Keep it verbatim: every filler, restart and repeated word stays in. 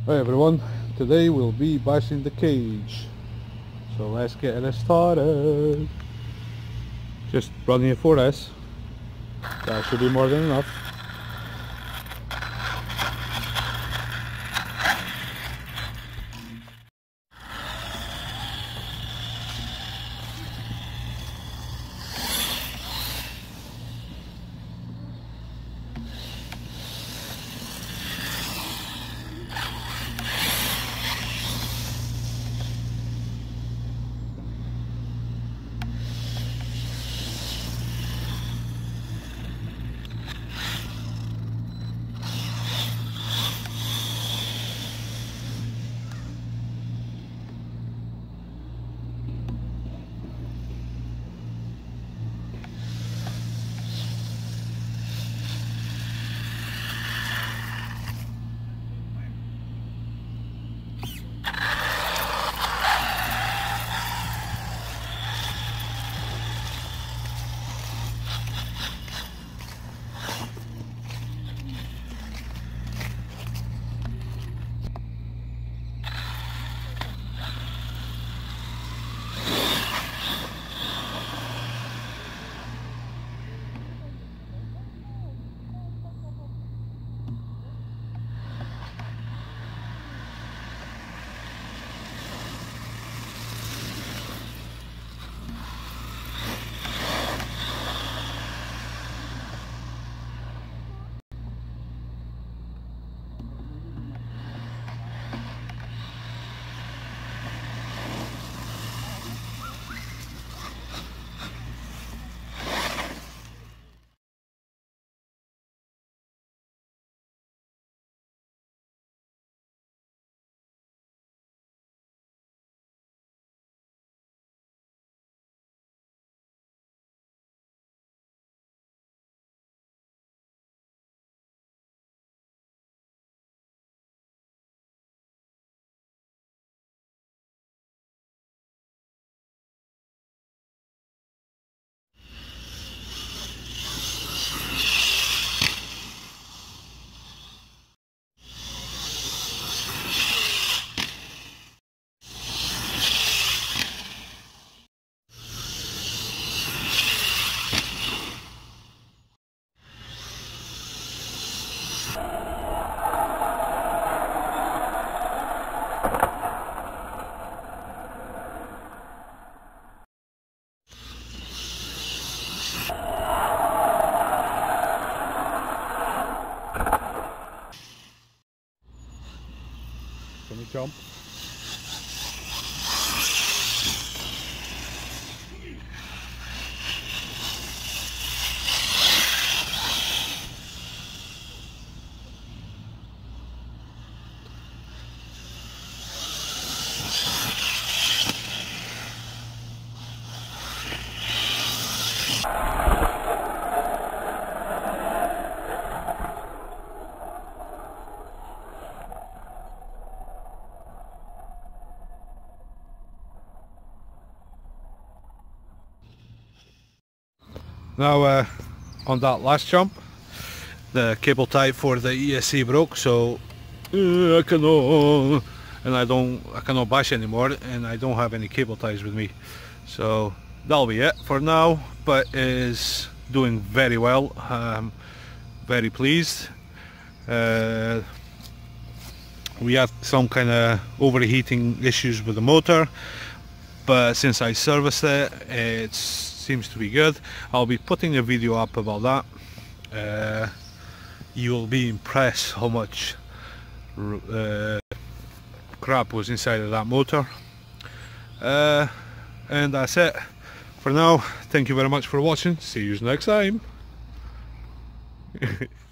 Hi everyone, today we'll be bashing the cage. So let's get it started. Just running a four S. That should be more than enough. Can we jump? Now uh, on that last jump, the cable tie for the E S C broke, so uh, I cannot, and I don't, I cannot bash anymore, and I don't have any cable ties with me. So that'll be it for now. But is doing very well. I'm very pleased. Uh, we had some kind of overheating issues with the motor, but since I serviced it, it seems to be good. I'll be putting a video up about that. Uh, you'll be impressed how much uh, crap was inside of that motor. Uh, and that's it for now. Thank you very much for watching. See you next time.